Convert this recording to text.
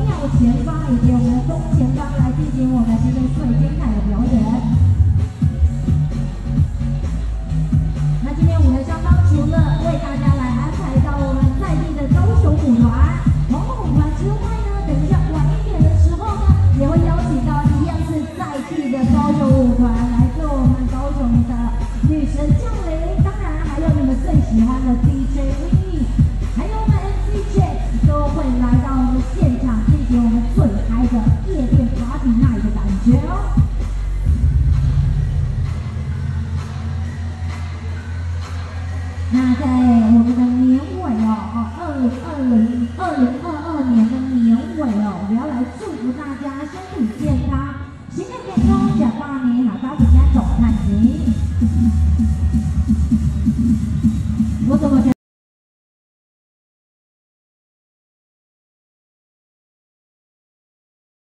庙前方以及我们的东前方来进行我们今天最精彩的表演。那今天舞台上方除了为大家来